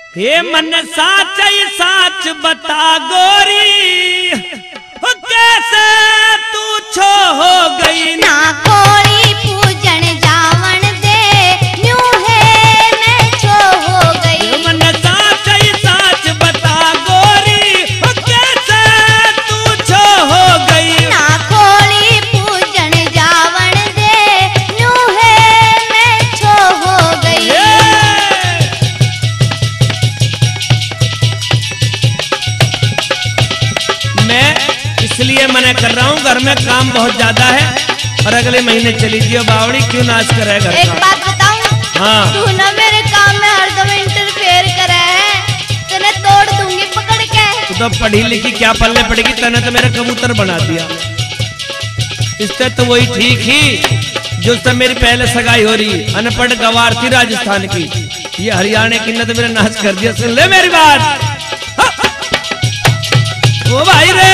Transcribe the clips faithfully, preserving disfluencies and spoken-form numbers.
हे मन साच ही साच बता गोरी, कैसे तू छो हो गई ना कोई पूजन जावन दे, यूं है मैं छो हो गई। मन साच ही साच बता गोरी, कैसे तू छो हो गई। ना कोई पूजन जावन दे, यूं है मैं छो हो गई। मैं इसलिए मना कर रहा हूँ, घर में काम बहुत ज्यादा है और अगले महीने चली जियो बावड़ी, क्यों नाश करे घर एक का। बात बताऊं, हाँ तू ना मेरे काम में हरदम इंटरफेयर करे है, तने तोड़ दूंगी पकड़ के। तू तो पढ़ी लिखी क्या पल्ले पड़ेगी, तने तो मेरा कबूतर बना दिया। इससे तो वही ठीक ही जो उससे मेरी पहले सगाई हो रही, अनपढ़ गवार थी राजस्थान की, ये हरियाणा की ने तो मेरा नाश कर दिया। सुन ले मेरी बात, ओ भाई रे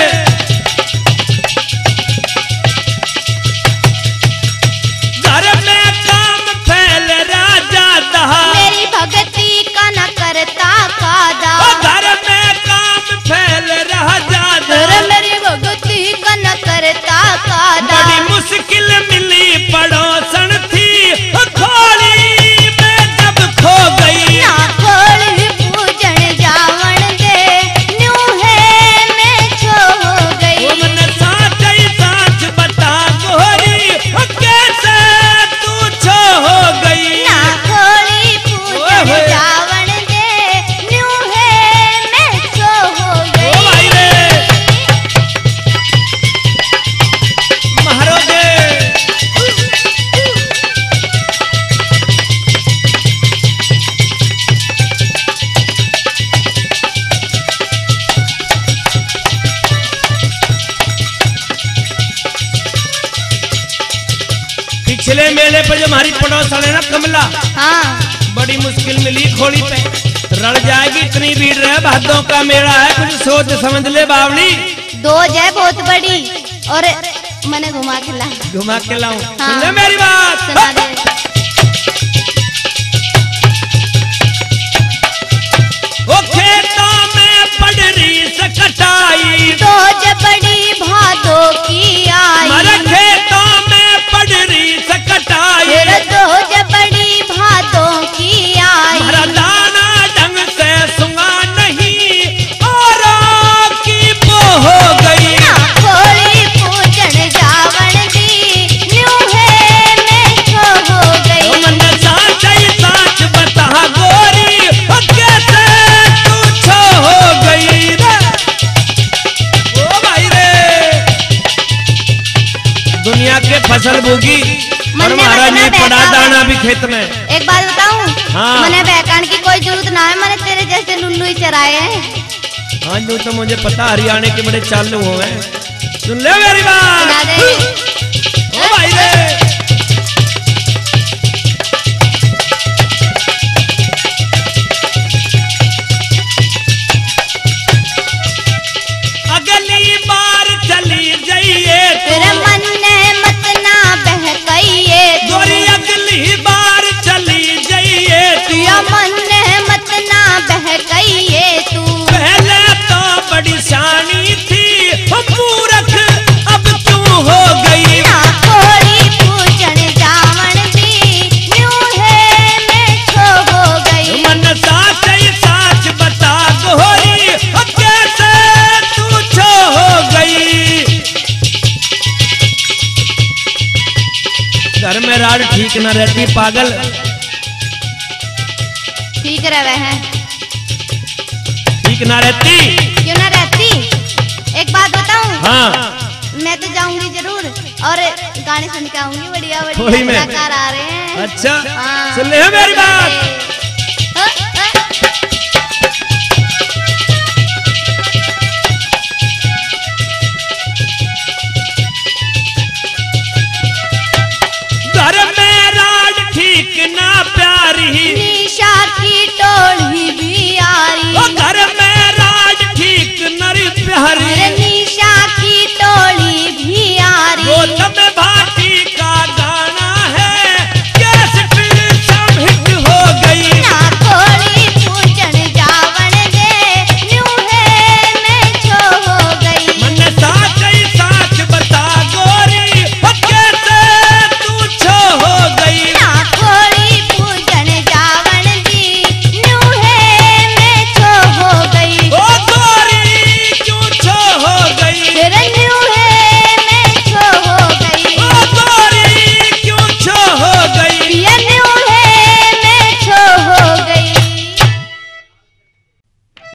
घर में काम फैल राजा दहा, मेरी भगती का न करता कादा। घर में काम फैल राजा फिर दहा, मेरी भगती का न करता कादा। बड़ी मुश्किल मिली पड़ोसन थी, खोली में जब खो गई। ना कोई पूजन जावन दे, यूं है मैं छो हो गई। ओ मन साच ही साच बता गोरी, कैसे तू छो हो गई। ना कोई पूजन ओए। जावन दे, यूं है मैं छो हो ओ भाई गई। रे महारो दे। पिछले मेले पर जो हमारी पड़ोसन है ना कमला, हाँ बड़ी मुश्किल मिली खोली पे, रड़ जाएगी इतनी भीड़ रहे, भादों का मेला है, कुछ सोच समझ ले बावली। दोज है बहुत बड़ी और मैंने घुमा के ला। घुमा के लाऊं, हाँ। सुन ले मेरी बात। सुना दे। ओ खेतों में पड़ रही सकटाई, दोज बड़ी भादों की आई। मर खेतों में पड़ रही सकटाई, फिर दोज बड़ी भादों की आई। मरा दाना ढंग से सुंगा नहीं, औरों की वो हो गई। ना कोई पूजन जावन दी, यूं है मैं छो हो ओ गई। मन साच ही साच बता गोरी, ओ कैसे तू छो हो गई रे। ओ भाई रे दुनिया के फसल भोगी और मन्ने महाराज बचना ने पड़ा बहका दाना है। भी खेत में। एक बात बताऊं, हाँ। मैंने बहकान की कोई जरूरत ना है, मैंने तेरे जैसे लुल्लू ही चराए हैं। हाँ जो तो मुझे पता, हरियाणा के बड़े चालू हो गए। सुन ले मेरी सुना बात, दे। ओ भाई रे अगली बार चली जाइए फिर मन ने मत ना बहकाइए तू। गोरी, अगली बार चली जाइए तू। या मन ने मत ना बहकाइए तू। पहले तो बड़ी शानी थी, वो मूर्ख अब क्यों हो गई। ना कोई पूजन जावन दी, यूं है मैं छो हो गई। मन साच ही साच बता गोरी, अब कैसे तू छो हो गई। घर में राड ठीक न रहती पागल, ठीक रहे हैं, ठीक न रहती। क्यों ना रहती। एक बात बताऊं, हाँ मैं तो जाऊंगी जरूर और गाने सुन के आऊंगी, बढ़िया होली बढ़िया में। कलाकार आ रहे हैं। अच्छा हाँ। सुन ले मेरी बात।